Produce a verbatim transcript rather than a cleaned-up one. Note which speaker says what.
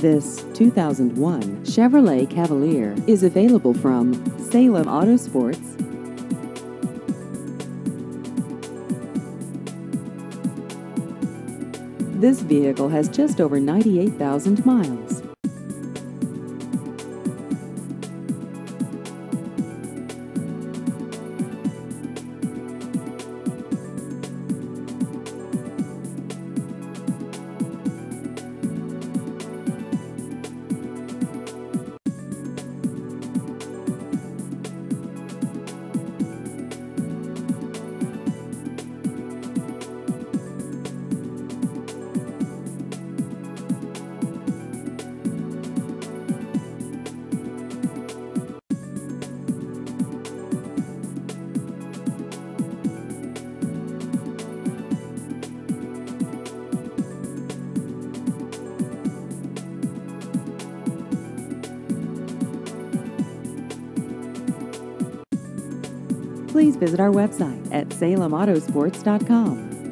Speaker 1: This two thousand one Chevrolet Cavalier is available from Salem Auto Sports. This vehicle has just over ninety-eight thousand miles. Please visit our website at salem autosports dot com.